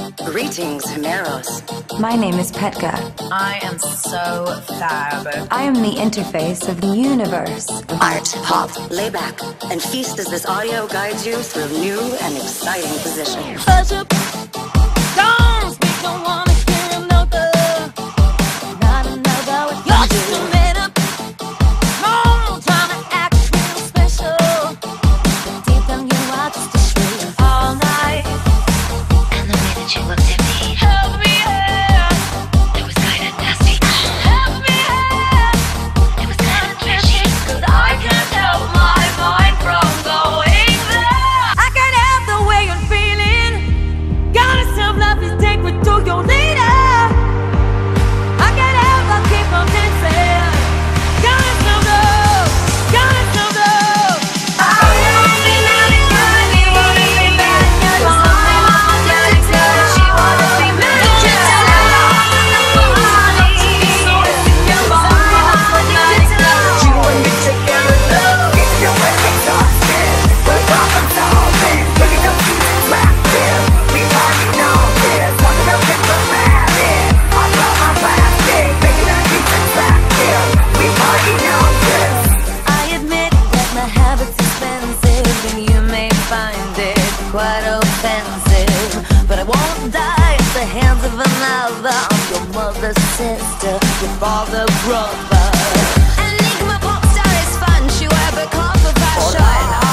Greetings, Himeros. My name is Petka. I am so fab. I am the interface of the universe. Art, pop, lay back, and feast as this audio guides you through new and exciting positions. Mashup. Don't speak, don't wanna hear another. Not another with your instrument. No time to act real special. But deep down you are just a shrew. All night. And the way that you looked at me, Help me out. it was kinda nasty. Help me out. It was kinda trashy. Cause I can't help my mind from going there. I can't help the way you're feeling. Got a self-love is take me to your leader. I can't help but keep on dancing. Got a self-love. Got a self-love. Quite offensive, but I won't die at the hands of another. I'm your mother's sister, your father brother. Enigma pop star is fun, she wear but half of fashion.